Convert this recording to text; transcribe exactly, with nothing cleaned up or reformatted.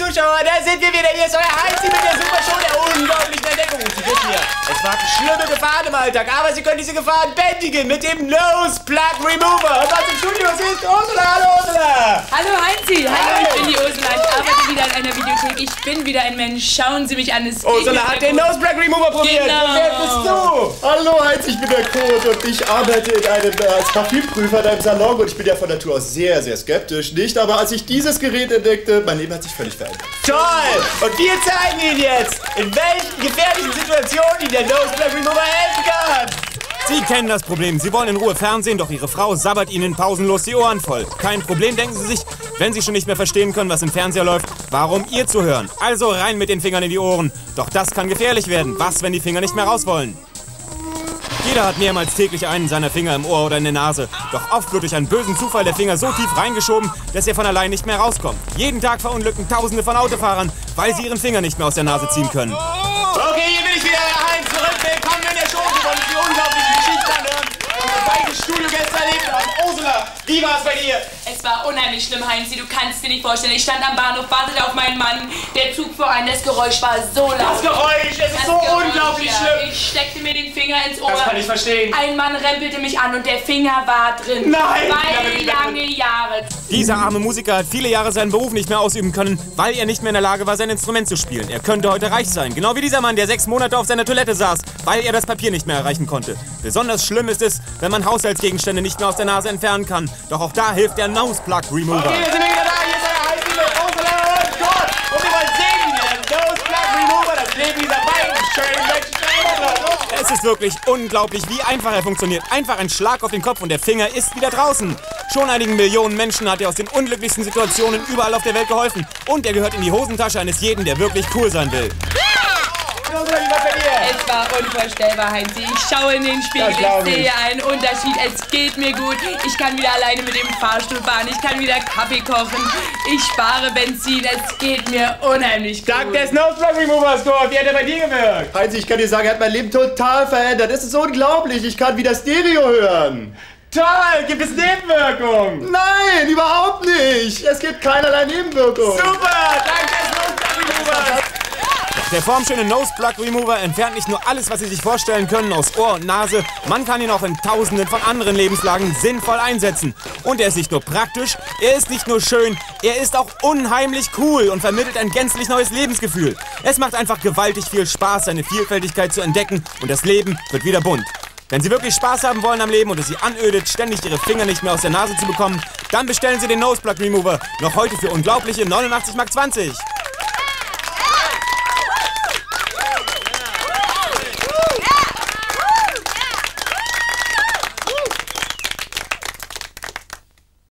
Zuschauer, da sind wir wieder. Hier ist euer Heinzi mit der Supershow der unglaublichen Entdeckung. Sie wissen ja, es warten schlimme Gefahren im Alltag, aber Sie können diese Gefahren bändigen mit dem Nose Plug Remover. Und was im Studio ist Ursula. Hallo Ursula. Hallo Heinzi. Hallo, ich bin die Ursula. Ich arbeite wieder in einer Videothek. Ich bin wieder ein Mensch. Schauen Sie mich an. Es Ursula hat den Nose Plug Remover probiert. Genau. Wer bist du? Hallo Heinz, ich bin der Kurt und ich arbeite in einem, äh, als Parfümprüfer in einem Salon und ich bin ja von Natur aus sehr, sehr skeptisch, nicht? Aber als ich dieses Gerät entdeckte, mein Leben hat sich völlig verändert. Toll! Und wir zeigen Ihnen jetzt, in welchen gefährlichen Situationen Ihnen der Nose Plug Remover helfen kann. Sie kennen das Problem. Sie wollen in Ruhe Fernsehen, doch Ihre Frau sabbert Ihnen pausenlos die Ohren voll. Kein Problem, denken Sie sich, wenn Sie schon nicht mehr verstehen können, was im Fernseher läuft, warum ihr zuhören? Also rein mit den Fingern in die Ohren. Doch das kann gefährlich werden. Was, wenn die Finger nicht mehr raus wollen? Jeder hat mehrmals täglich einen seiner Finger im Ohr oder in der Nase. Doch oft wird durch einen bösen Zufall der Finger so tief reingeschoben, dass er von allein nicht mehr rauskommt. Jeden Tag verunglücken Tausende von Autofahrern, weil sie ihren Finger nicht mehr aus der Nase ziehen können. Okay, hier bin ich wieder, Herr Heinz, zurück. Willkommen in der Show. Sie wollen die unglaublichen Geschichten anhören. Und beide Studiogäste erlebt haben. Ursula, wie war es bei dir? Es war unheimlich schlimm, Heinzi. Du kannst dir nicht vorstellen. Ich stand am Bahnhof, wartete auf meinen Mann. Der Zug fuhr ein. Das Geräusch war so laut. Das Geräusch, es ist Das so Geräusch, unglaublich ja. schlimm. Ich steckte mir den Finger ins Ohr. Das kann ich verstehen. Ein Mann rempelte mich an und der Finger war drin. Nein! Zwei lange Jahre. Dieser arme Musiker hat viele Jahre seinen Beruf nicht mehr ausüben können, weil er nicht mehr in der Lage war, sein Instrument zu spielen. Er könnte heute reich sein. Genau wie dieser Mann, der sechs Monate auf seiner Toilette saß, weil er das Papier nicht mehr erreichen konnte. Besonders schlimm ist es, wenn man Haushaltsgegenstände nicht mehr aus der Nase entfernen kann. Doch auch da hilft der Nose Plug Remover. Okay, wir sind wieder da. Hier ist euer Heinz mit Ursula und Gott. Und wir wollen sehen, wie der Nose Plug Remover das Leben dieser beiden schönen Menschen verändert. Es ist wirklich unglaublich, wie einfach er funktioniert. Einfach ein Schlag auf den Kopf und der Finger ist wieder draußen. Schon einigen Millionen Menschen hat er aus den unglücklichsten Situationen überall auf der Welt geholfen. Und er gehört in die Hosentasche eines jeden, der wirklich cool sein will. Ursula, wie war's bei dir? Es war unvorstellbar, Heinzi. Ich schaue in den Spiegel, Das glaub ich ich. sehe einen Unterschied. Es geht mir gut. Ich kann wieder alleine mit dem Fahrstuhl fahren. Ich kann wieder Kaffee kochen. Ich spare Benzin. Es geht mir unheimlich gut. Dank des Nose Plug Removers, Gott. Wie hat er bei dir gewirkt? Heinz, ich kann dir sagen, er hat mein Leben total verändert. Es ist unglaublich, ich kann wieder Stereo hören. Toll, gibt es Nebenwirkungen? Nein, überhaupt nicht. Es gibt keinerlei Nebenwirkungen. Super, dank des Nose Plug Removers. Der formschöne Nose Plug Remover entfernt nicht nur alles, was Sie sich vorstellen können, aus Ohr und Nase. Man kann ihn auch in tausenden von anderen Lebenslagen sinnvoll einsetzen. Und er ist nicht nur praktisch, er ist nicht nur schön, er ist auch unheimlich cool und vermittelt ein gänzlich neues Lebensgefühl. Es macht einfach gewaltig viel Spaß, seine Vielfältigkeit zu entdecken und das Leben wird wieder bunt. Wenn Sie wirklich Spaß haben wollen am Leben und es Sie anödet, ständig Ihre Finger nicht mehr aus der Nase zu bekommen, dann bestellen Sie den Nose Plug Remover noch heute für unglaubliche neunundachtzig Mark zwanzig.